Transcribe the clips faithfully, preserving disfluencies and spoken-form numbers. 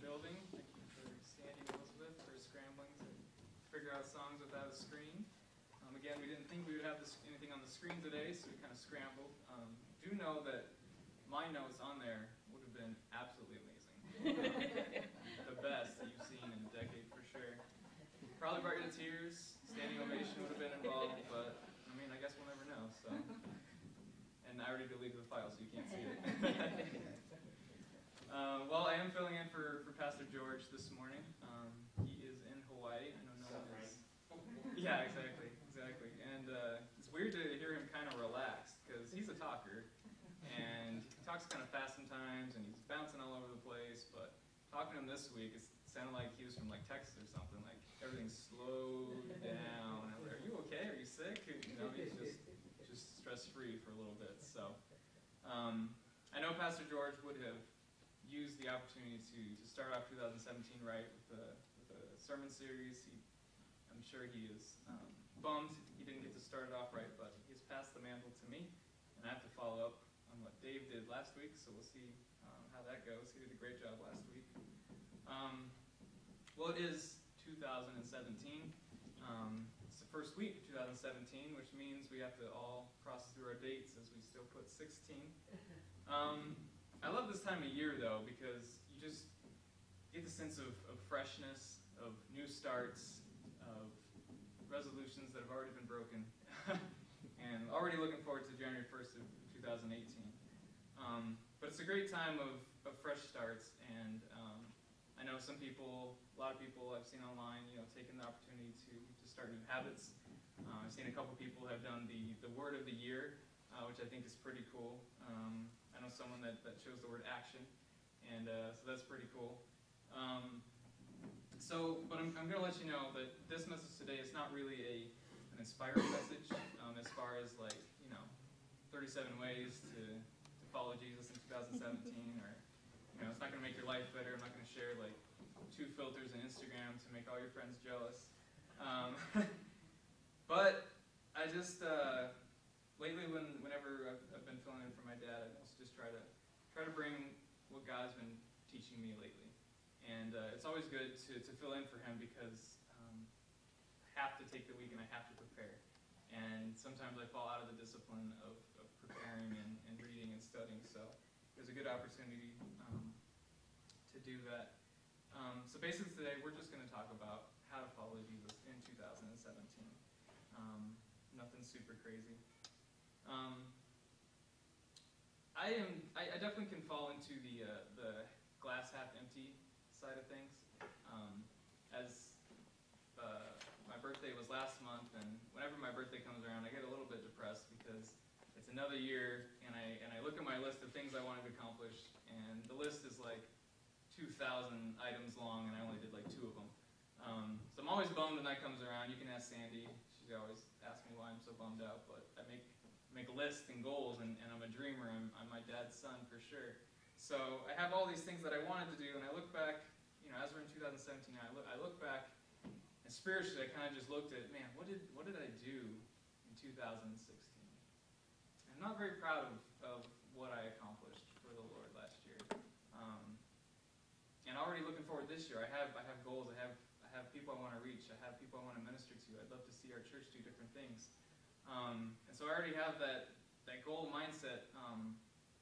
building. Thank you for Sandy and Elizabeth for scrambling to figure out songs without a screen. Um, again, we didn't think we would have this, anything on the screen today, so we kind of scrambled. Um, do know that my notes on there would have been absolutely amazing. The best that you've seen in a decade for sure. Probably brought you to tears. Standing ovation would have been involved, but I mean, I guess we'll never know. So, and I already deleted the file, so you can't see it. Uh, well, I am filling in for, for Pastor George this morning. Um, he is in Hawaii. I know no one is. Yeah, exactly, exactly. And uh, it's weird to hear him kind of relaxed because he's a talker, and he talks kind of fast sometimes, and he's bouncing all over the place. But talking to him this week, it sounded like he was from like Texas or something. Like everything's slowed down. I was like, "Are you okay? Are you sick?" You know, he's just just stress free for a little bit. So um, I know Pastor George would have used the opportunity to, to start off two thousand seventeen right with a, with a sermon series. He, I'm sure he is um, bummed he didn't get to start it off right, but he's passed the mantle to me, and I have to follow up on what Dave did last week, so we'll see um, how that goes. He did a great job last week. Um, well, it is two thousand seventeen. Um, it's the first week of two thousand seventeen, which means we have to all cross through our dates as we still put sixteen. Um, I love this time of year, though, because you just get the sense of, of freshness, of new starts, of resolutions that have already been broken, and already looking forward to January first of two thousand eighteen. Um, but it's a great time of, of fresh starts, and um, I know some people, a lot of people I've seen online, you know, taking the opportunity to, to start new habits. Uh, I've seen a couple people have done the, the word of the year, uh, which I think is pretty cool. Um, I know someone that, that chose the word action, and uh, so that's pretty cool. Um, so, but I'm, I'm going to let you know that this message today is not really a, an inspiring message um, as far as like, you know, thirty-seven ways to, to follow Jesus in two thousand seventeen, or, you know, it's not going to make your life better. I'm not going to share like two filters in Instagram to make all your friends jealous. Um, but I just, uh, lately when, whenever I've, I've been filling in for my dad, I also just try to, try to bring what God's been teaching me lately. And uh, it's always good to, to fill in for him because um, I have to take the week and I have to prepare. And sometimes I fall out of the discipline of, of preparing and, and reading and studying. So there's a good opportunity um, to do that. Um, so basically today we're just going to talk about how to follow Jesus in two thousand seventeen. Um, nothing super crazy. Um, I am. I, I definitely can fall into the uh, the glass half empty side of things. Um, as uh, my birthday was last month, and whenever my birthday comes around, I get a little bit depressed because it's another year, and I and I look at my list of things I wanted to accomplish, and the list is like two thousand items long, and I only did like two of them. Um, so I'm always bummed when that comes around. You can ask Sandy; she always asks me why I'm so bummed out. But I make make lists and goals, and, and I'm a dreamer. I'm, I'm my dad's son for sure. So I have all these things that I wanted to do, and I look back, you know, as we're in two thousand seventeen, I look, I look back, and spiritually I kind of just looked at, man, what did what did I do in two thousand sixteen? I'm not very proud of, of what I accomplished for the Lord last year. Um, and already looking forward this year, I have I have goals, I have I have people I want to reach, I have people I want to minister to. I'd love to see our church do different things. Um, and so I already have that, that goal mindset. Um,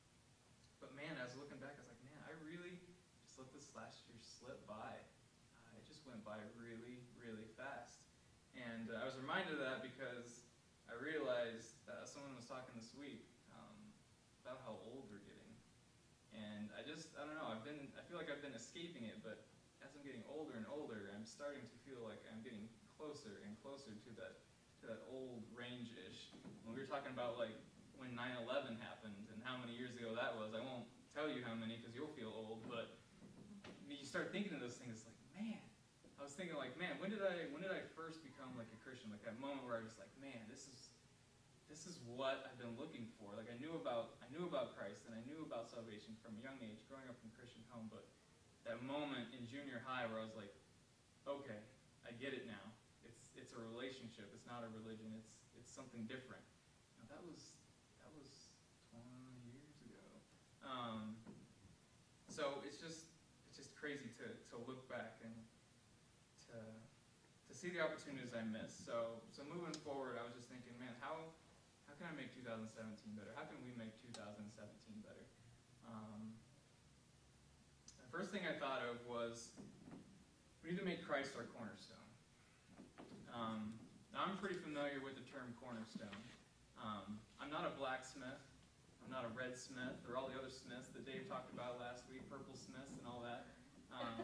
but man, I was looking back, I was like, man, I really just let this last year slip by. Uh, it just went by really, really fast. And uh, I was reminded of that because I realized uh, someone was talking this week um, about how old we're getting. And I just, I don't know, I've been, I feel like I've been escaping it, but as I'm getting older and older, I'm starting to feel like I'm getting closer and closer to that to that old range-ish. When we were talking about like when nine eleven happened and how many years ago that was, I won't tell you how many because you'll feel old, but you start thinking of those things like, man, I was thinking like, man, when did I when did I first become like a Christian? Like that moment where I was like, man, this is this is what I've been looking for. Like I knew about I knew about Christ and I knew about salvation from a young age, growing up in a Christian home, but that moment in junior high where I was like, okay, I get it now. It's it's a relationship. It's not a religion. It's it's something different. Now, that was that was twenty years ago. Um, so it's just it's just crazy to, to look back and to, to see the opportunities I missed. So, so moving forward, I was just thinking, man, how, how can I make two thousand seventeen better? How can we make two thousand seventeen better? Um, the first thing I thought of was we need to make Christ our cornerstone. Um, now, I'm pretty familiar with the term cornerstone. Um, I'm not a blacksmith. I'm not a red smith or all the other smiths that Dave talked about last week, purple smiths and all that. Um,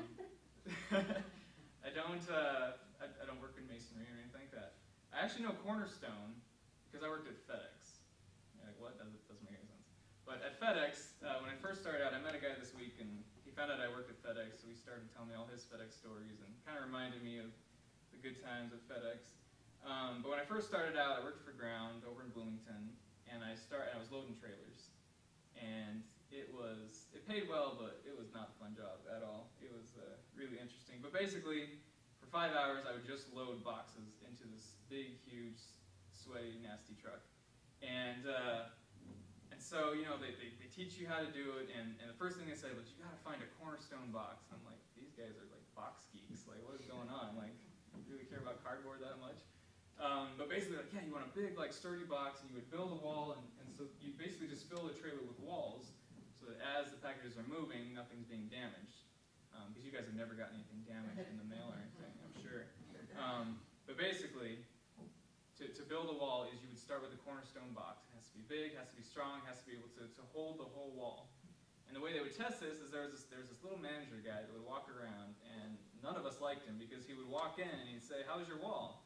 I don't. Uh, I, I don't work in masonry or anything like that. I actually know cornerstone because I worked at FedEx. You're like, what? That doesn't make any sense. But at FedEx, uh, when I first started out, I met a guy this week, and he found out I worked at FedEx, so he started telling me all his FedEx stories and kind of reminded me of the good times at FedEx. Um, but when I first started out, I worked for Ground over in Bloomington, and I started. I was loading trailers, and it was it paid well, but it was not a fun job at all. It was uh, really interesting. But basically, for five hours, I would just load boxes into this big, huge, sweaty, nasty truck, and uh, and so you know they, they they teach you how to do it, and and the first thing they say was you got to find a cornerstone box. I'm like, these guys are like box geeks. Like, what is going on? Like, really care about cardboard that much? Um, but basically, like, yeah, you want a big, like, sturdy box, and you would build a wall, and, and so you basically just fill the trailer with walls, so that as the packages are moving, nothing's being damaged. Because um, you guys have never gotten anything damaged in the mail or anything, I'm sure. Um, but basically, to, to build a wall is you would start with a cornerstone box. It has to be big, has to be strong, has to be able to, to hold the whole wall. And the way they would test this is there was this, there was this little manager guy that would walk around, and none of us liked him, because he would walk in and he'd say, how's your wall?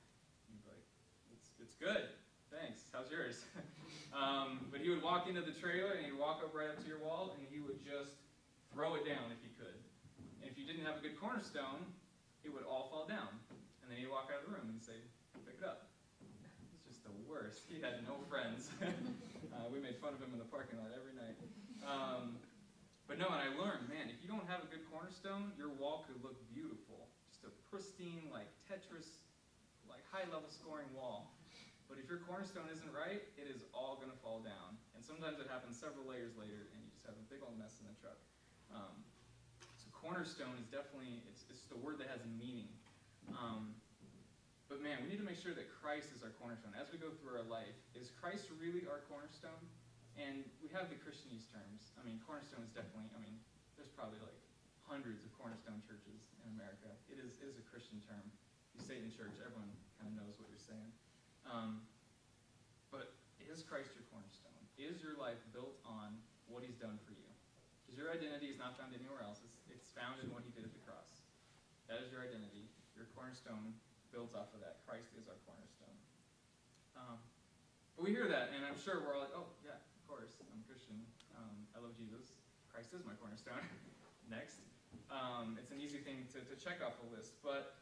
It's good. Thanks. How's yours? um, but he would walk into the trailer, and he'd walk up right up to your wall, and he would just throw it down if he could. And if you didn't have a good cornerstone, it would all fall down. And then he'd walk out of the room and say, pick it up. It's just the worst. He had no friends. uh, we made fun of him in the parking lot every night. Um, but no, and I learned, man, if you don't have a good cornerstone, your wall could look beautiful. Just a pristine, like Tetris, like high-level scoring wall. But if your cornerstone isn't right, it is all going to fall down. And sometimes it happens several layers later, and you just have a big old mess in the truck. Um, so cornerstone is definitely, it's, it's the word that has meaning. Um, but man, we need to make sure that Christ is our cornerstone. As we go through our life, is Christ really our cornerstone? And we have the Christianese terms. I mean, cornerstone is definitely, I mean, there's probably like hundreds of cornerstone churches in America. It is, it is a Christian term. You say it in church, everyone kind of knows what you're saying. Um, but is Christ your cornerstone? Is your life built on what he's done for you? Because your identity is not found anywhere else. It's, it's found in what he did at the cross. That is your identity. Your cornerstone builds off of that. Christ is our cornerstone. Um, but we hear that, and I'm sure we're all like, oh, yeah, of course, I'm a Christian. Um, I love Jesus. Christ is my cornerstone. Next. Um, it's an easy thing to, to check off a list. But,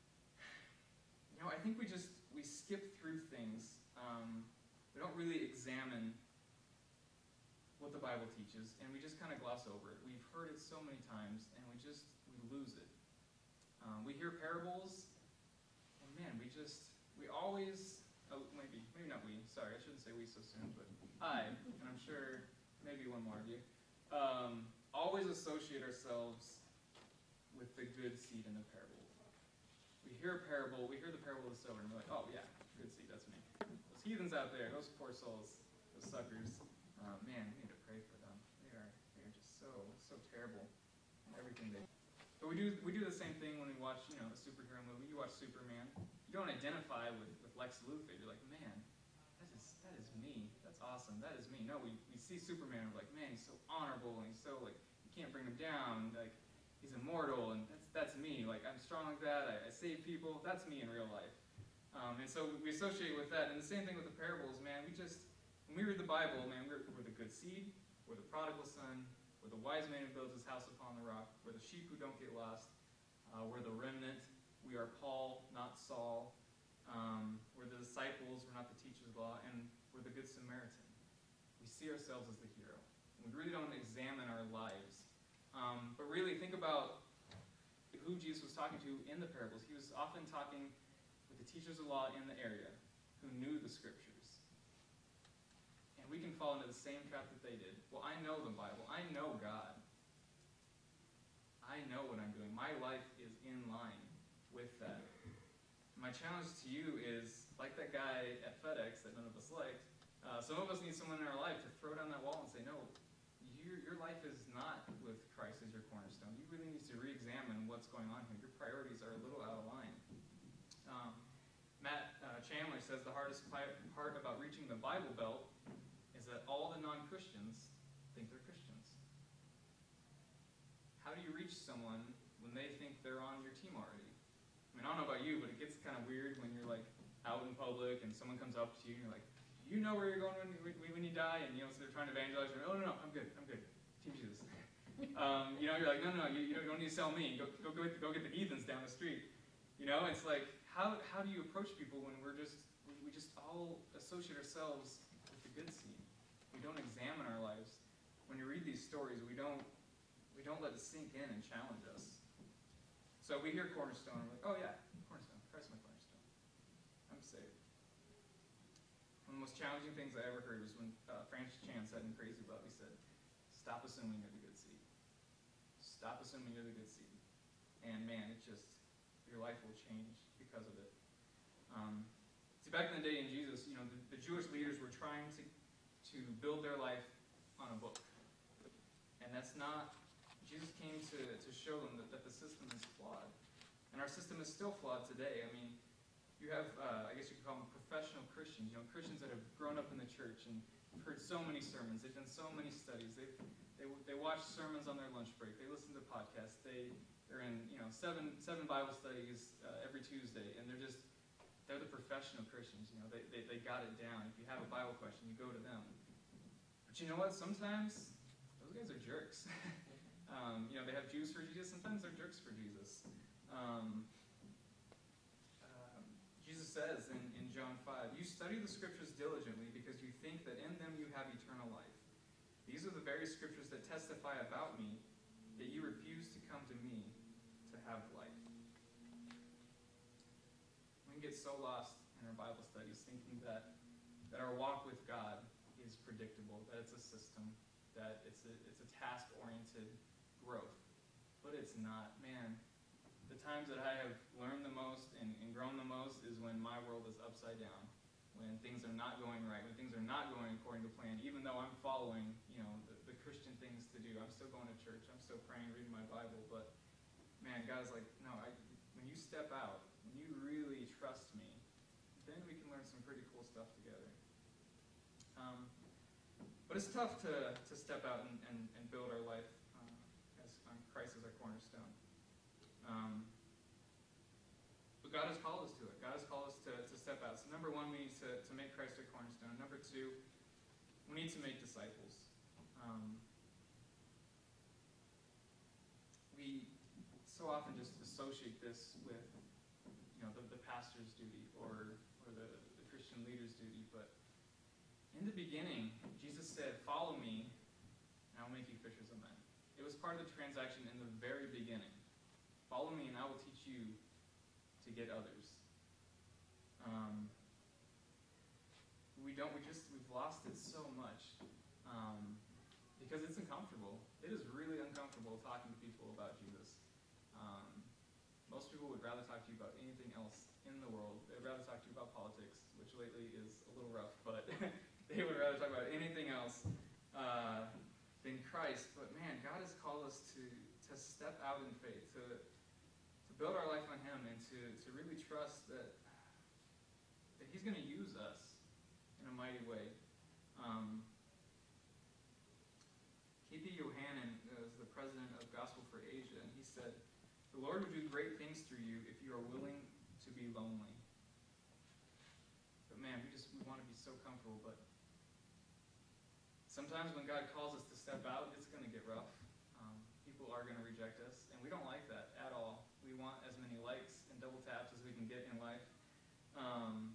you know, I think we just, we skip through things. Um, we don't really examine what the Bible teaches, and we just kind of gloss over it. We've heard it so many times, and we just, we lose it. Um, we hear parables, and man, we just, we always, oh, maybe, maybe not we, sorry, I shouldn't say we so soon, but I, and I'm sure maybe one more of you, um, always associate ourselves with the good seed in the parable. We hear a parable, we hear the parable of the sower, and we're like, oh yeah, good seed, that's me. Those heathens out there, those poor souls, those suckers, uh, man, we need to pray for them. They are, they are just so, so terrible in everything they do. But we do, we do the same thing when we watch, you know, a superhero movie. You watch Superman. You don't identify with, with Lex Luthor. You're like, man, that is, that is me. That's awesome. That is me. No, we, we see Superman, and we're like, man, he's so honorable, and he's so, like, you can't bring him down. Like, he's immortal, and that's that's me. Like, I'm strong like that. I, I save people. That's me in real life. Um, and so we associate with that. And the same thing with the parables, man. We just, when we read the Bible, man, we're, we're the good seed. We're the prodigal son. We're the wise man who builds his house upon the rock. We're the sheep who don't get lost. Uh, we're the remnant. We are Paul, not Saul. Um, we're the disciples. We're not the teachers of the law. And we're the good Samaritan. We see ourselves as the hero. We really don't examine our lives. Um, but really think about who Jesus was talking to in the parables. He was often talking with the teachers of law in the area who knew the scriptures. And we can fall into the same trap that they did. Well, I know the Bible. I know God. I I know what I'm doing. My life is in line with that. My challenge to you is, like that guy at FedEx that none of us liked, uh, some of us need someone in our life to throw down that wall and say, no, your, your life is not with Christ as your cornerstone. You really need to re-examine what's going on here. Your priorities are a little out of line. Um, Matt uh, Chandler says the hardest part about reaching the Bible Belt is that all the non-Christians think they're Christians. How do you reach someone when they think they're on your team already? I mean, I don't know about you, but it gets kind of weird when you're like out in public and someone comes up to you and you're like, you know where you're going when, when, when you die? And you know, so they're trying to evangelize. You're like, oh, no, no, I'm good, I'm good. Team Jesus. um, you know, you're like, no, no, you, you don't need to sell me. Go, go, go, go get the heathens down the street. You know, it's like, how, how do you approach people when we're just, we, we just all associate ourselves with the good seed? We don't examine our lives. When you read these stories, we don't, we don't let it sink in and challenge us. So we hear Cornerstone, and we're like, oh yeah, Cornerstone, Christ's my cornerstone. I'm saved. One of the most challenging things I ever heard was when uh, Francis Chan said in Crazy Love, he said, stop assuming you're the good seed. Stop assuming you're the good seed. And man, it just, your life will change because of it. Um, see, back in the day in Jesus, you know, the, the Jewish leaders were trying to, to build their life on a book. And that's not, Jesus came to, to show them that, that the system is flawed. And our system is still flawed today. I mean, you have, uh, I guess you could call them professional Christians, you know, Christians that have grown up in the church and heard so many sermons, they've done so many studies, they've, they they watch sermons on their lunch break, they listen to podcasts, they, they're in, you know, seven seven Bible studies uh, every Tuesday, and they're just, they're the professional Christians, you know, they, they, they got it down. If you have a Bible question, you go to them. But you know what, sometimes those guys are jerks. um, you know, they have Jews for Jesus, sometimes they're jerks for Jesus. Um, Jesus says in, in John five, you study the scriptures diligently because you think that in them you have eternal life. These are the very scriptures that testify about me, yet you refuse to come to me to have life. We can get so lost in our Bible studies thinking that, that our walk with God is predictable, that it's a system, that it's a, it's a task-oriented growth. But it's not. Man, the times that I have learned the most and, and grown the most is when my world is upside down, when things are not going right, when things are not going according to plan, even though I'm following, you know, the, the Christian things to do. I'm still going to church, I'm still praying, reading my Bible, but man, God's like, no, I, when you step out, when you really trust me, then we can learn some pretty cool stuff together. Um, but it's tough to, to step out and, and, and build our life uh, as um, Christ as our cornerstone. Um, but God has called us to it. God has called us to, to step out. So number one, we need to, to make Christ our cornerstone. Number two, we need to make disciples. Um, we so often just associate this with, you know, the, the pastor's duty or, or the, the Christian leader's duty. But in the beginning, Jesus said, follow me, and I'll make you fishers of men. It was part of the transaction in the very beginning. Follow me, and I will teach you to get others. Um, we don't. We just. We've lost it so much um, because it's uncomfortable. It is really uncomfortable talking to people about Jesus. Um, most people would rather talk to you about anything else in the world. They'd rather talk to you about politics, which lately is a little rough, but they would rather talk about anything else uh, than Christ. But man, God has called us to to step out in faith, to build our life on Him, and to, to really trust that, that He's going to use us in a mighty way. Um, K P Yohannan is the president of Gospel for Asia, and he said, the Lord will do great things through you if you are willing to be lonely. But man, we just we want to be so comfortable, but sometimes when God calls us to step out, it's going to get rough. Um, people are going to reject us, and we don't like that at all. We want as many likes and double taps as we can get in life. Um,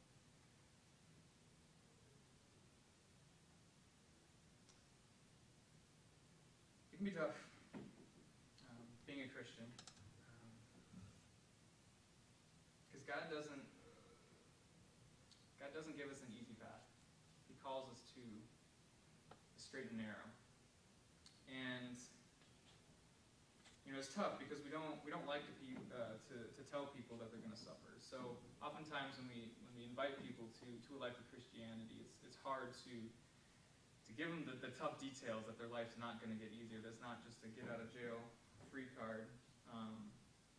it can be tough um, being a Christian because um, God doesn't God doesn't give us an easy path. He calls us to the straight and narrow. And you know, know, it's tough because we don't we don't like to pe uh, to to tell people that they're going to suffer. So oftentimes when we when we invite people to to a life of Christianity, it's it's hard to to give them the, the tough details that their life's not going to get easier. That's not just a get out of jail free card. Um,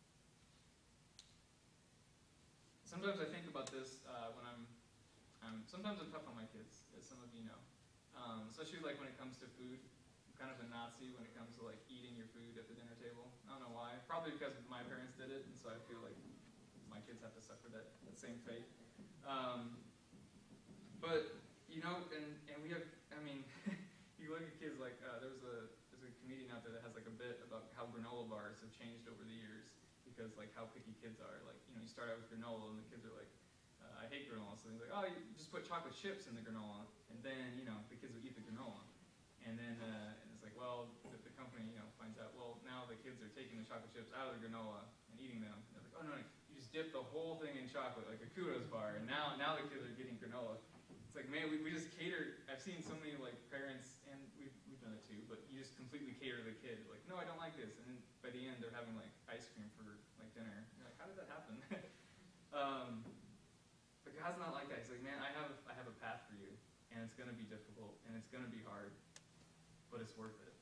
sometimes I think about this uh, when I'm I'm sometimes I'm tough on my kids, as some of you know, um, especially like when it comes to food. Kind of a Nazi when it comes to like eating your food at the dinner table. I don't know why. Probably because my parents did it, and so I feel like my kids have to suffer that, that same fate. Um, but you know, and and we have. I mean, you look at kids like uh, there's a there's a comedian out there that has like a bit about how granola bars have changed over the years because like how picky kids are. Like you know, you start out with granola, and the kids are like, uh, I hate granola. So they're like, oh, you just put chocolate chips in the granola, and then you know the kids will eat the granola. And then uh, and it's like, well, the, the company, you know, finds out, well, now the kids are taking the chocolate chips out of the granola and eating them. And they're like, oh, no, no, you just dip the whole thing in chocolate, like a Kudos bar, and now now the kids are getting granola. It's like, man, we, we just cater. I've seen so many, like, parents, and we've, we've done it too, but you just completely cater the kid. Like, no, I don't like this. And then by the end, they're having, like, ice cream for, like, dinner. You're like, how did that happen? um, but God's not like that. He's like, man, I have, I have a path for you, and it's going to be difficult, and it's going to be hard. But it's worth it.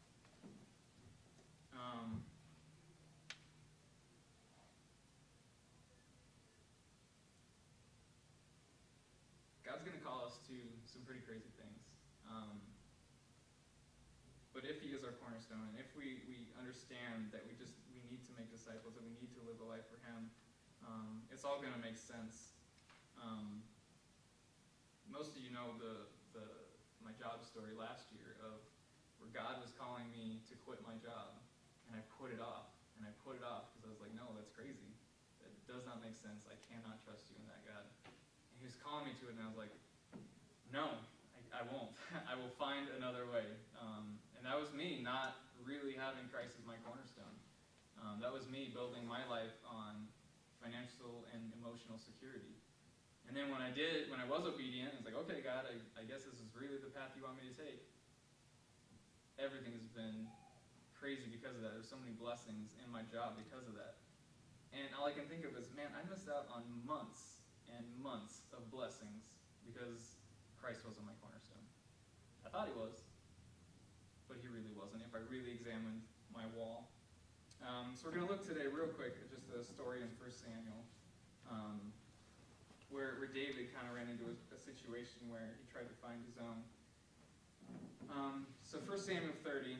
Um, God's going to call us to some pretty crazy things. Um, but if He is our cornerstone, and if we, we understand that we just we need to make disciples, that we need to live a life for Him, um, it's all going to make sense. Um, most of you know the, the my job story last year of where God was calling me to quit my job, and I put it off, and I put it off because I was like, no, that's crazy. That does not make sense. I cannot trust you in that, God. And He was calling me to it, and I was like, no, I, I won't. I will find another way. Um, and that was me not really having Christ as my cornerstone. Um, that was me building my life on financial and emotional security. And then when I did, when I was obedient, I was like, okay, God, I, I guess this is really the path you want me to take. Everything has been crazy because of that. There's so many blessings in my job because of that. And all I can think of is, man, I missed out on months and months of blessings because Christ wasn't my cornerstone. I thought He was, but He really wasn't if I really examined my wall. Um, so we're going to look today real quick at just a story in First Samuel um, where, where David kind of ran into a, a situation where he tried to find his own. Um, so First Samuel thirty.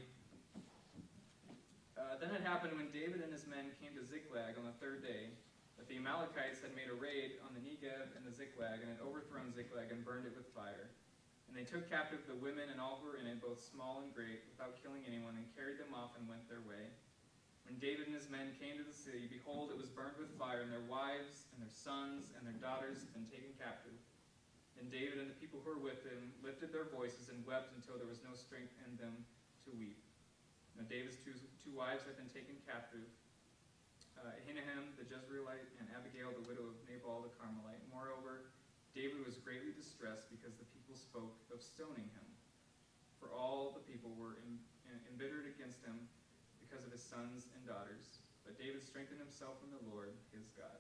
Uh, then it happened when David and his men came to Ziklag on the third day that the Amalekites had made a raid on the Negev and the Ziklag and had overthrown Ziklag and burned it with fire. And they took captive the women and all who were in it, both small and great, without killing anyone, and carried them off and went their way. When David and his men came to the city, behold, it was burned with fire, and their wives and their sons and their daughters had been taken captive. Then David and the people who were with him lifted their voices and wept until there was no strength in them to weep. Now David's two, two wives had been taken captive, uh, Ahinoam the Jezreelite and Abigail the widow of Nabal the Carmelite. Moreover, David was greatly distressed because the people spoke of stoning him. For all the people were in, in, embittered against him because of his sons and daughters. But David strengthened himself in the Lord, his God.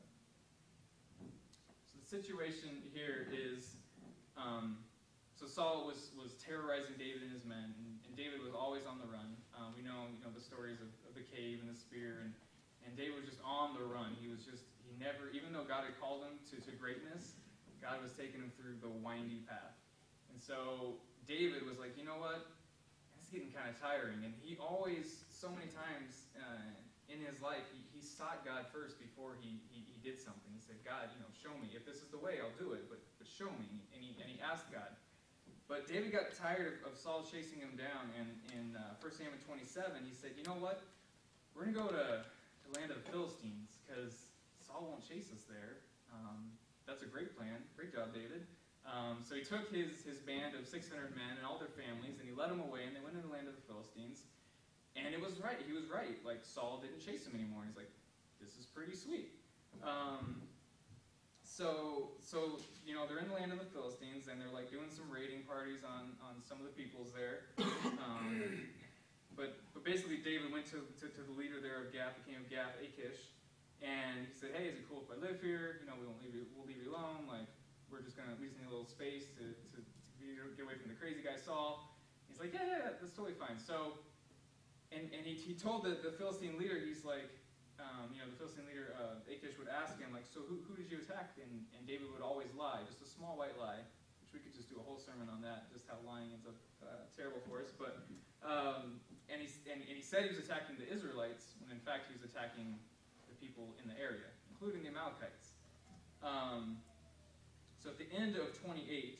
So the situation here is... Um, so Saul was, was terrorizing David and his men, and, and David was always on the run. Um, we know, you know the stories of, of the cave and the spear, and, and David was just on the run. He was just, he never, even though God had called him to, to greatness, God was taking him through the windy path. And so David was like, you know what, it's getting kind of tiring. And he always, so many times uh, in his life, he, he sought God first before he, he, he did something. He said, God, you know, show me. If this is the way, I'll do it, but, but show me. And he, and he asked God. But David got tired of, of Saul chasing him down, and in uh, First Samuel twenty-seven, he said, you know what, we're going to go to the land of the Philistines, because Saul won't chase us there. Um, that's a great plan. Great job, David. Um, so he took his, his band of six hundred men and all their families, and he led them away, and they went into the land of the Philistines. And it was right. He was right. Like, Saul didn't chase him anymore. He's like, this is pretty sweet. Um, so, so, you know, they're in the land of the Philistines, and they're, like, doing some raiding parties on, on some of the peoples there. Um, but, but basically, David went to, to, to the leader there of Gath, the king of Gath, Achish, and he said, hey, is it cool if I live here? You know, we won't leave you, we'll leave you alone. Like, we're just going to at least need a little space to, to, to get away from the crazy guy Saul. He's like, yeah, yeah, yeah, that's totally fine. So, and, and he, he told the, the Philistine leader, he's like, um, you know, the Philistine leader, uh, Achish, would ask him, like, so who, who did you attack? And, and David would always lie, just a small white lie, which we could just do a whole sermon on that, just how lying ends up uh, terrible for us. But, um, and, he, and, and he said he was attacking the Israelites, when in fact he was attacking the people in the area, including the Amalekites. Um, so at the end of twenty-eight,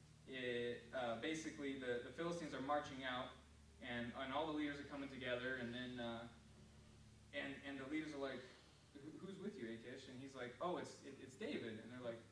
it, uh, basically the, the Philistines are marching out, and, and all the leaders are coming together, and then uh, and and the leaders are like, who's with you, Achish? And he's like, oh, it's it, it's David. And they're like,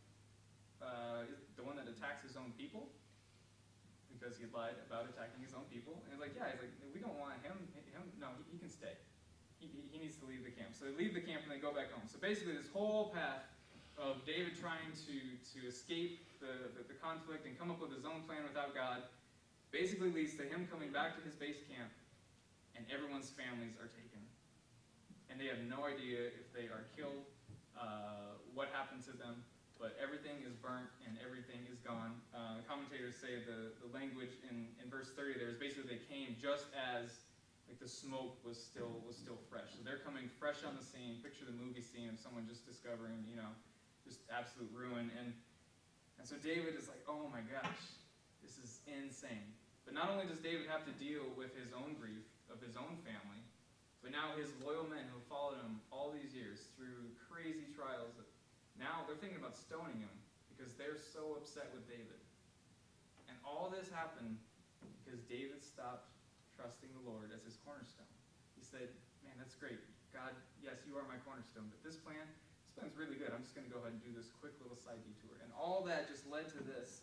uh, the one that attacks his own people? Because he lied about attacking his own people. And he's like, yeah, he's like, we don't want him, him no, he, he can stay. He, he needs to leave the camp. So they leave the camp and they go back home. So basically this whole path of David trying to, to escape the, the, the conflict and come up with his own plan without God basically leads to him coming back to his base camp, and everyone's families are taken. And they have no idea if they are killed, uh, what happened to them, but everything is burnt and everything is gone. Uh, commentators say the, the language in, in verse thirty there is basically they came just as like the smoke was still was still fresh. So they're coming fresh on the scene. Picture the movie scene of someone just discovering, you know, just absolute ruin. And and so David is like, oh my gosh, this is insane. But not only does David have to deal with his own grief of his own family, but now his loyal men who followed him all these years through crazy trials, now they're thinking about stoning him because they're so upset with David. And all this happened because David stopped trusting the Lord as his cornerstone. He said, man, that's great. God, yes, you are my cornerstone, but this plan, this plan's really good. I'm just going to go ahead and do this quick little side detour. And all that just led to this.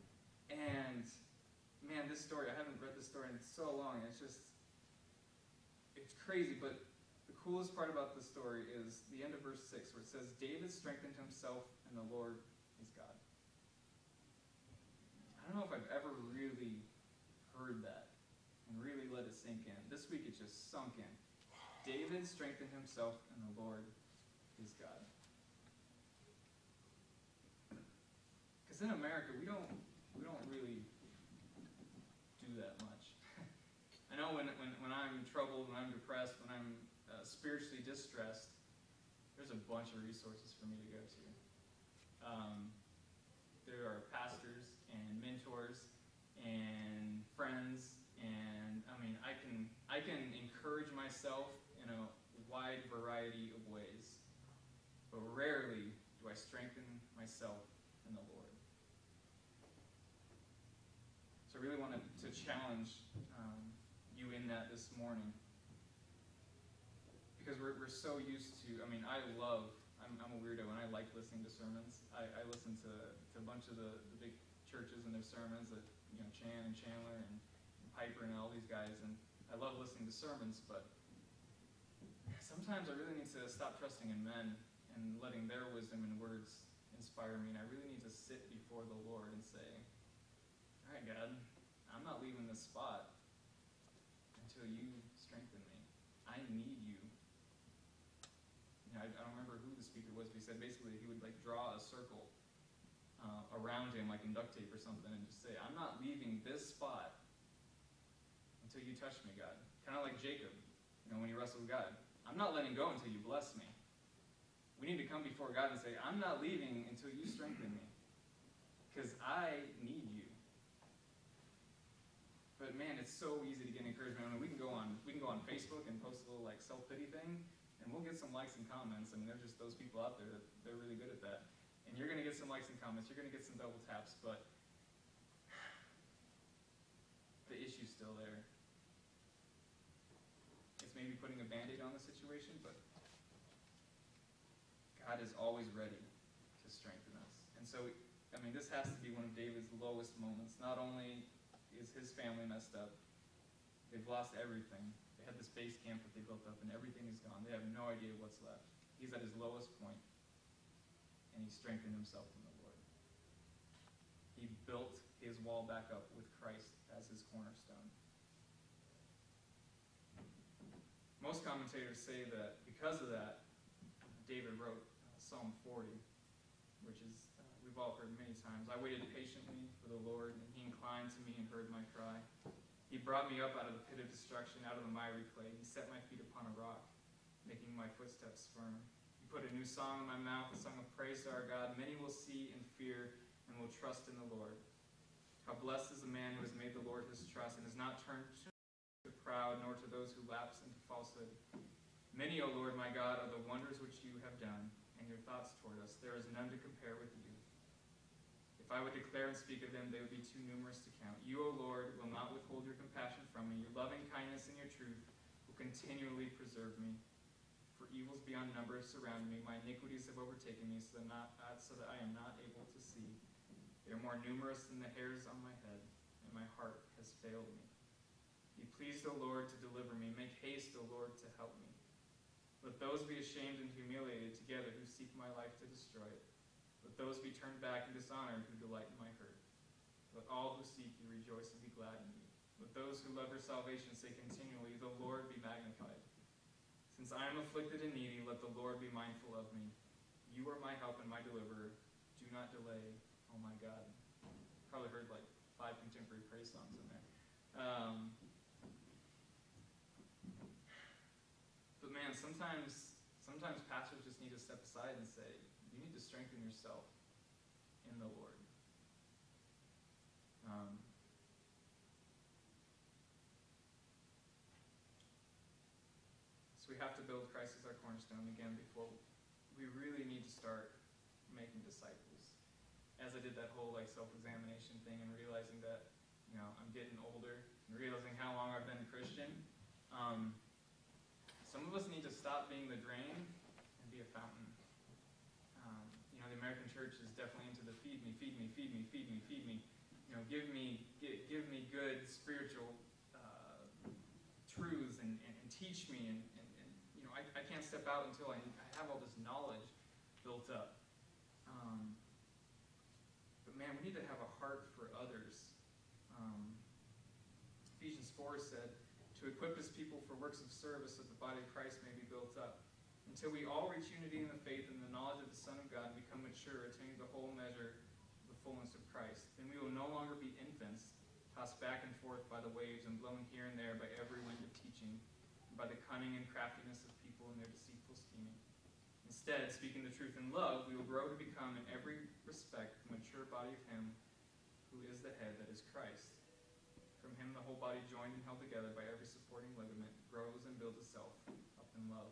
And, man, this story, I haven't read this story in so long. It's just, it's crazy, but the coolest part about the story is the end of verse six, where it says, David strengthened himself, and the Lord is God. I don't know if I've ever really heard that and really let it sink in. This week it just sunk in. David strengthened himself, and the Lord is God. Because in America, we don't we don't really do that much. I know when, when, when I'm troubled, when I'm depressed, when I'm uh, spiritually distressed, there's a bunch of resources for me to go to. Um, there are pastors and mentors and friends, and I mean, I can I can encourage myself in a wide variety of ways, but rarely do I strengthen myself in the Lord. So I really wanted to challenge um, you in that this morning, because we're we're so used to. I mean, I love. I'm I'm a weirdo, and I like listening to sermons. I, I listen to, to a bunch of the, the big churches and their sermons, that you know Chan and Chandler and, and Piper and all these guys, and I love listening to sermons. But sometimes I really need to stop trusting in men and letting their wisdom and words inspire me, and I really need to sit before the Lord and say, all right, God, I'm not leaving this spot until you strengthen me. I need you. You know, I, I don't remember who the speaker was, but he said basically he would like draw a circle uh, around him, like in duct tape or something, and just say, I'm not leaving this spot until you touch me, God. Kind of like Jacob, you know, when he wrestled with God. I'm not letting go until you bless me. We need to come before God and say, I'm not leaving until you strengthen me, because I need you. But man, it's so easy to get encouragement. I mean, we can go on we can go on Facebook and post a little like self-pity thing, and we'll get some likes and comments. I mean, there's just those people out there that they're really good at that. And you're going to get some likes and comments. You're going to get some double taps, but the issue's still there. It's maybe putting a Band-Aid on the situation, but God is always ready to strengthen us. And so, I mean, this has to be one of David's lowest moments. Not only is his family messed up, they've lost everything. They had this base camp that they built up, and everything is gone. They have no idea what's left. He's at his lowest point, and he strengthened himself in the Lord. He built his wall back up with Christ as his cornerstone. Most commentators say that because of that, David wrote uh, Psalm forty, which is, uh, we've all heard many times. I waited patiently for the Lord, and he inclined to me and heard my cry. He brought me up out of the pit of destruction, out of the miry clay. He set my feet upon a rock, making my footsteps firm. He put a new song in my mouth, a song of praise to our God. Many will see and fear and will trust in the Lord. How blessed is the man who has made the Lord his trust and has not turned to the proud, nor to those who lapse into falsehood. Many, O Lord my God, are the wonders which you have done, and your thoughts toward us. There is none to compare with you. If I would declare and speak of them, they would be too numerous to count. You, O Lord, will not withhold your compassion from me. Your loving kindness and your truth will continually preserve me. For evils beyond number surround me. My iniquities have overtaken me, so that, not, uh, so that I am not able to see. They are more numerous than the hairs on my head, and my heart has failed me. Be pleased, O Lord, to deliver me. Make haste, O Lord, to help me. Let those be ashamed and humiliated together who seek my life to destroy it. Let those be turned back and dishonored who delight in my hurt. Let all who seek you rejoice and be glad in you. Let those who love your salvation say continually, the Lord be magnified. Since I am afflicted and needy, let the Lord be mindful of me. You are my help and my deliverer. Do not delay, oh my God. Probably heard like five contemporary praise songs in there. Um, but man, sometimes, sometimes pastors just need to step aside and say, you need to strengthen yourself in the Lord. Um, so we have to build Christ as our cornerstone again before we really need to start making disciples. As I did that whole like self-examination thing and realizing that, you know, I'm getting older and realizing how long I've been a Christian, um, some of us need to stop being the drain and be a fountain. Um, you know, the American church is definitely into the feed me, feed me, feed me, feed me, feed me. You know, give me, give, give me good spiritual uh, truths and, and, and teach me. And, and, and you know, I, I can't step out until I, I have all this knowledge built up. Um, but man, we need to have a heart for others. Um, Ephesians four said, to equip his people for works of service so that the body of Christ may be built up, until we all reach unity in the faith and the knowledge of the Son of God and become mature, attaining the whole measure of the fullness of Christ. Then we will no longer be infants, tossed back and forth by the waves and blown here and there by every wind of teaching, and by the cunning and craftiness of people and their deceitful scheming. Instead, speaking the truth in love, we will grow to become in every respect the mature body of him who is the head, that is Christ. From him the whole body, joined and held together by every supporting ligament, grows and builds itself up in love.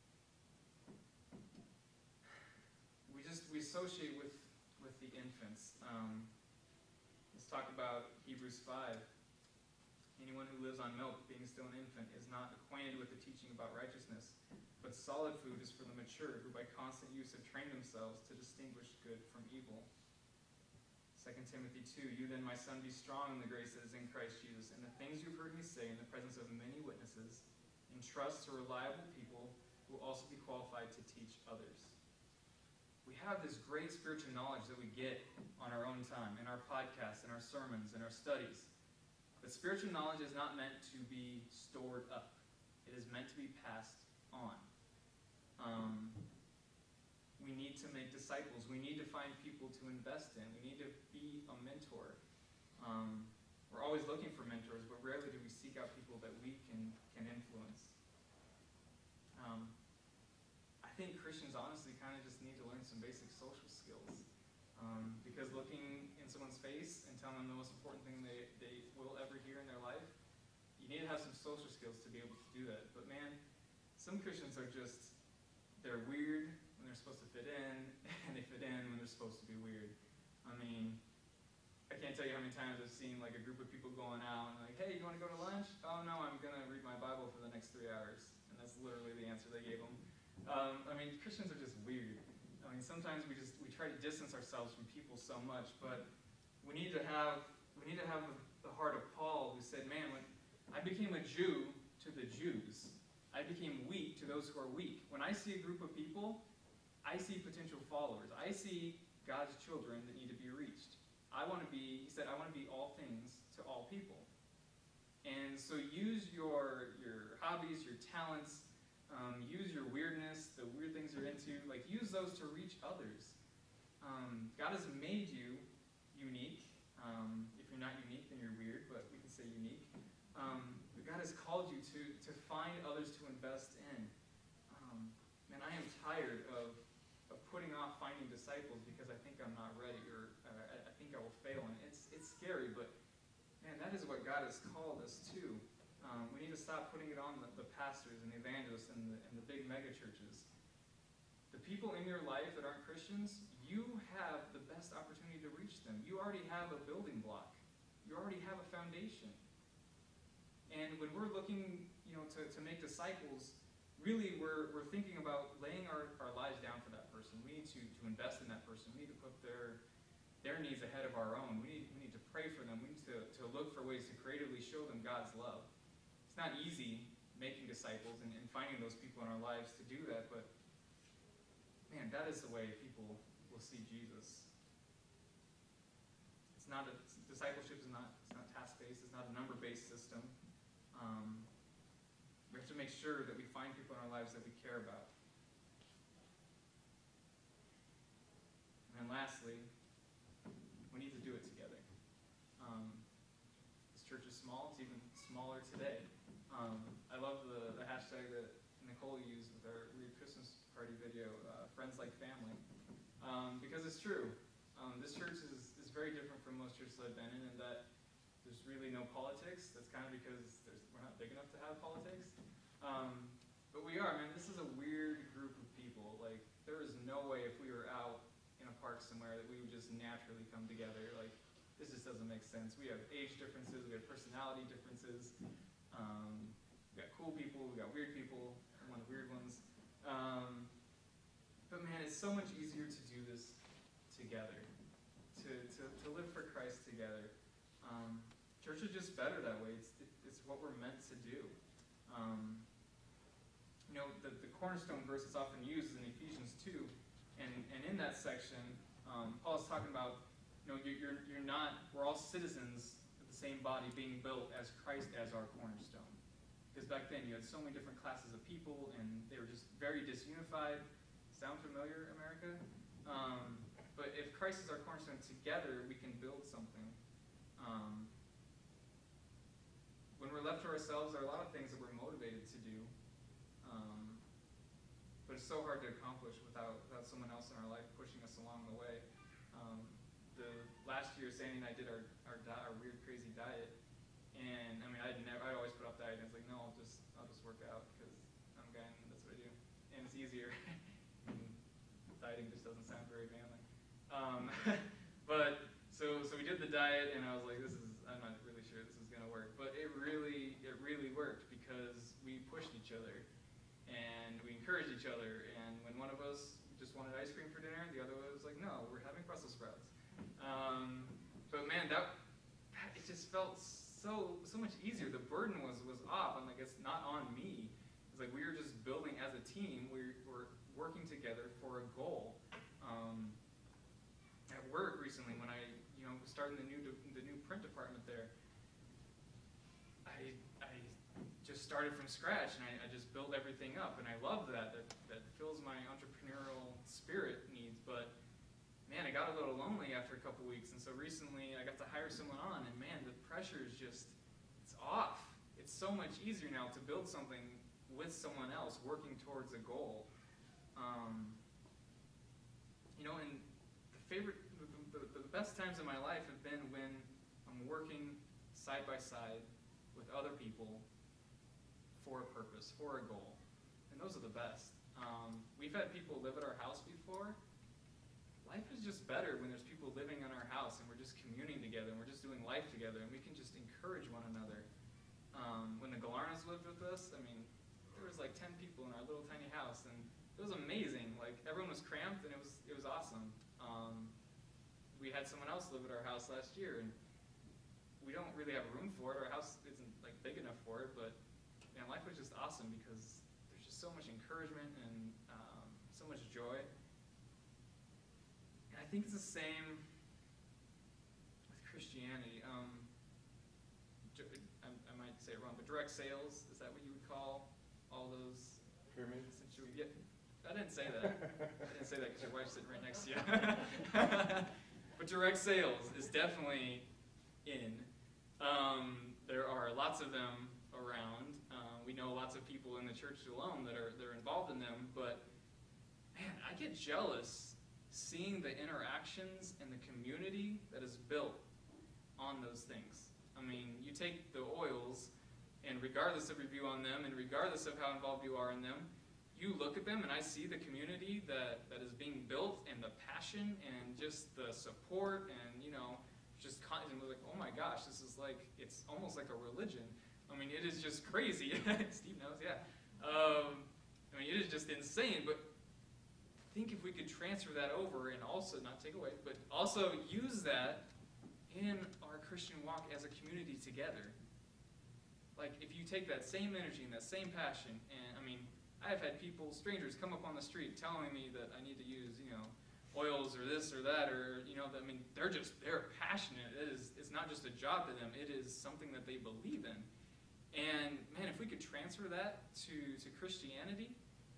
We just, we associate with, with the infants. Um, let's talk about Hebrews five. Anyone who lives on milk, being still an infant, is not acquainted with the teaching about righteousness, but solid food is for the mature, who by constant use have trained themselves to distinguish good from evil. Second Timothy two, you then, my son, be strong in the grace that is in Christ Jesus, and the things you've heard me say in the presence of many witnesses, entrust to reliable people who will also be qualified to teach others. We have this great spiritual knowledge that we get on our own time, in our podcasts, in our sermons, in our studies. But spiritual knowledge is not meant to be stored up. It is meant to be passed on. Um, we need to make disciples. We need to find people to invest in. We need to be a mentor. Um, we're always looking for mentors, but rarely do we seek out people that we can, can influence. Um, I think Christians honestly kind of just need to learn some basic social skills. Um, because looking in someone's face and telling them the most important thing they, they will ever hear in their life, you need to have some social skills to be able to do that. But man, some Christians are just, they're weird when they're supposed to fit in, and they fit in when they're supposed to be weird. I mean, I can't tell you how many times I've seen like a group of people going out and like, hey, you want to go to lunch? Oh no, I'm going to read my Bible for the next three hours. And that's literally the answer they gave them. Um, I mean, Christians are just weird. I mean, sometimes we just, we try to distance ourselves from people so much, but we need to have, we need to have the, the heart of Paul, who said, man, when I became a Jew to the Jews, I became weak to those who are weak. When I see a group of people, I see potential followers. I see God's children that need to be reached. I want to be, he said, I want to be all things to all people. And so use your, your hobbies, your talents, um, use your weirdness, the weird things you're into, like use those to reach others. Um, God has made you unique. Um, if you're not unique, then you're weird, but we can say unique. Um, but God has called you to, to find others to invest in. Um, man, I am tired of, of putting off finding disciples because I think I'm not ready, or uh, I, I think I will fail. And it's, it's scary, but man, that is what God has called us to. Um, we need to stop putting it on the, the pastors and the evangelists and the, and the big mega churches. The people in your life that aren't Christians, you have the best opportunity to reach them. You already have a building block. You already have a foundation. And when we're looking, you know, to, to make disciples, really we're, we're thinking about laying our, our lives down for that person. We need to, to invest in that person. We need to put their their needs ahead of our own. We need, we need to pray for them. We need to, to look for ways to creatively show them God's love. It's not easy making disciples and, and finding those people in our lives to do that, but man, that is the way people will see Jesus. It's not a, discipleship is not, it's not task-based, it's not a number-based system. Um, we have to make sure that we find people in our lives that we care about. And then lastly, we need to do it together. Um, this church is small, it's even smaller today. Um, I love the, the hashtag that Nicole used with our weird Christmas party video, uh, friends like family, um, because it's true. Um, this church is, is very different from most churches I've been in, in that there's really no politics. That's kind of because there's, we're not big enough to have politics. Um, but we are, man. This is a weird group of people. Like, there is no way if we were out in a park somewhere that we would just naturally come together. Like, this just doesn't make sense. We have age differences, we have personality differences. Um, we got cool people, we got weird people. I'm one of the weird ones. Um, but man, it's so much easier to do this together, to to, to live for Christ together. Um, church is just better that way. It's it, it's what we're meant to do. Um, you know, the, the cornerstone verse is often used is in Ephesians two. And, and in that section, um, Paul is talking about, you know, you're, you're, you're not, we're all citizens of the same body being built as Christ as our cornerstone. Because back then you had so many different classes of people and they were just very disunified. Sound familiar, America? Um, but if Christ is our cornerstone, together we can build something. Um, when we're left to ourselves, there are a lot of things that we're motivated to do. Um, But it's so hard to accomplish without, without someone else in our life pushing us along the way. Um, the last year, Sandy and I did our our, di- our weird, crazy diet, and I mean, I'd never, I'd always put off dieting. I was like, no, I'll just, I'll just work out because I'm a guy and that's what I do, and it's easier. And dieting just doesn't sound very manly. Um, but so, so we did the diet, and I was like, this is, I'm not really sure this is gonna work, but it really, it really worked because we pushed each other. And we encouraged each other, and when one of us just wanted ice cream for dinner, the other was like, no, we're having Brussels sprouts. Um, but man, that, that it just felt so so much easier. The burden was was off. I'm like, it's not on me. It's like we were just building as a team. We were working together for a goal. Um, at work recently, when I you know was starting the new the new print department there, I I. just started from scratch, and I, I just built everything up, and I love that. That that fills my entrepreneurial spirit needs. But man, I got a little lonely after a couple weeks, and so recently I got to hire someone on, and man, the pressure is just—it's off. It's so much easier now to build something with someone else, working towards a goal. Um, you know, and the favorite, the, the, the best times in my life have been when I'm working side by side with other people for a purpose, for a goal. And those are the best. Um, we've had people live at our house before. Life is just better when there's people living in our house and we're just communing together and we're just doing life together and we can just encourage one another. Um, when the Galarnas lived with us, I mean, there was like ten people in our little tiny house and it was amazing. Like, everyone was cramped and it was it was awesome. Um, we had someone else live at our house last year and we don't really have room for it. Our house isn't like big enough for it, but man, life was just awesome because there's just so much encouragement and um, so much joy. And I think it's the same with Christianity. Um, I, I might say it wrong, direct sales, is that what you would call all those? Pyramid? Yeah, I didn't say that. I didn't say that because your wife's sitting right next to you. But direct sales is definitely in. Um, there are lots of them around. Uh, we know lots of people in the church alone that are that are involved in them. But man, I get jealous seeing the interactions and the community that is built on those things. I mean, you take the oils, and regardless of your view on them, and regardless of how involved you are in them, you look at them and I see the community that, that is being built, and the passion and just the support, and you know, just constantly like, oh my gosh, this is like, it's almost like a religion. I mean, it is just crazy. Steve knows, yeah. Um, I mean, it is just insane, but think if we could transfer that over and also, not take away, but also use that in our Christian walk as a community together. Like, if you take that same energy and that same passion, and I mean, I've had people, strangers, come up on the street telling me that I need to use, you know, oils or this or that, or, you know, I mean, they're just, they're passionate. It is, it's not just a job to them. It is something that they believe in. And, man, if we could transfer that to, to Christianity,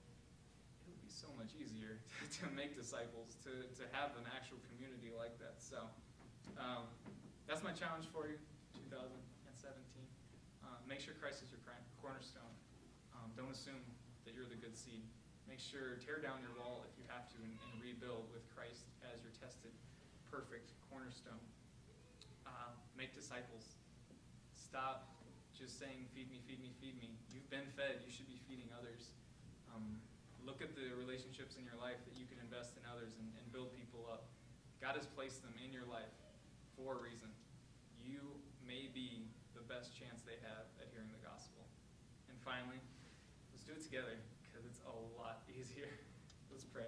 it would be so much easier to, to make disciples, to, to have an actual community like that. So, um, that's my challenge for you, two thousand seventeen. Uh, make sure Christ is your cornerstone. Um, don't assume that you're the good seed. Make sure, tear down your wall if you have to, and, and rebuild with Christ as your tested, perfect cornerstone. Uh, make disciples. Stop just saying, feed me, feed me, feed me. You've been fed. You should be feeding others. Um, look at the relationships in your life that you can invest in others and, and build people up. God has placed them in your life for a reason. You may be the best chance they have at hearing the gospel. And finally, let's do it together, because it's a lot easier. Let's pray.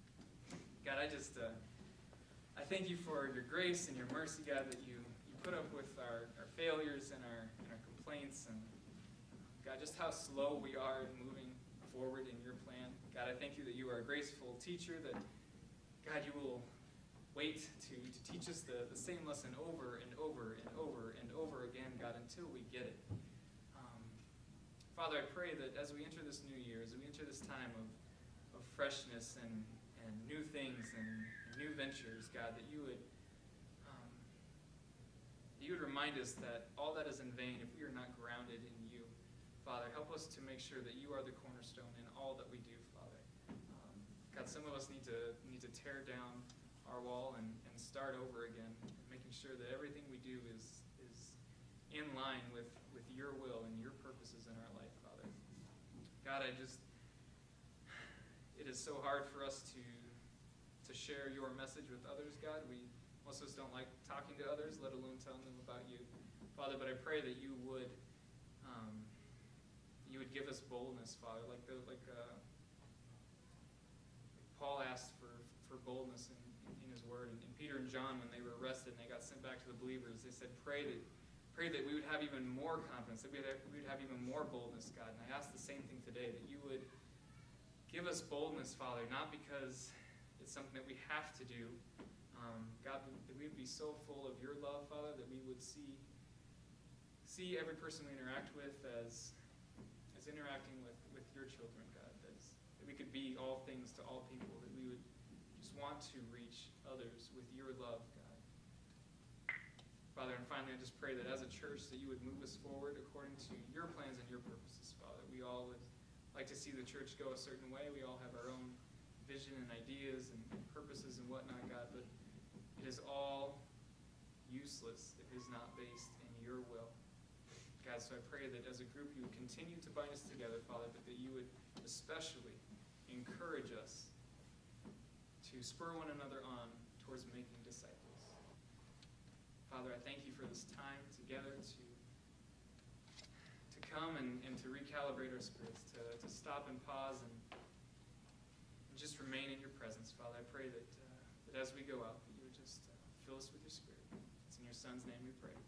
God, I just, uh, I thank you for your grace and your mercy, God, that you, you put up with our, our failures and our, and our complaints, and God, just how slow we are in moving forward in your plan. God, I thank you that you are a graceful teacher, that, God, you will wait to, to teach us the, the same lesson over and over and over and over again, God, until we get it. Um, Father, I pray that as we enter this new year, as we enter this time of, of freshness and, and new things and, and new ventures, God, that you would um, you would remind us that all that is in vain if we are not grounded in you. Father, help us to make sure that you are the cornerstone in all that we do, Father. Um, God, some of us need to need to tear down our wall and, and start over again, making sure that everything we do is is in line with, with your will and your purposes in our life, Father. God, I just, it is so hard for us to to share your message with others, God. We, most of us don't like talking to others, let alone telling them about you. Father, but I pray that you would um, you would give us boldness, Father, like the like uh, Paul asked for, for boldness in in his word. And, and Peter and John, when they were arrested and they got sent back to the believers, they said, pray that pray that we would have even more confidence, that we would have, we would have even more boldness, God. And I ask the same thing today, that you would give us boldness, Father, not because it's something that we have to do. Um, God, that we would be so full of your love, Father, that we would see see every person we interact with as as interacting with, with your children, God. That, is, that we could be all things to all people, that we would just want to reach others with your love, God. Father, and finally, I just pray that as a church that you would move us forward according to your plans and your purposes, Father. We all would like to see the church go a certain way. We all have our own vision and ideas and purposes and whatnot, God, but it is all useless if it is not based in your will. God, so I pray that as a group you would continue to bind us together, Father, but that you would especially encourage us to spur one another on towards making disciples. Father, I thank you for this time together to to come and, and to recalibrate our spirits, to, to stop and pause and, and just remain in your presence. Father, I pray that, uh, that as we go out, that you would just uh, fill us with your Spirit. It's in your Son's name we pray.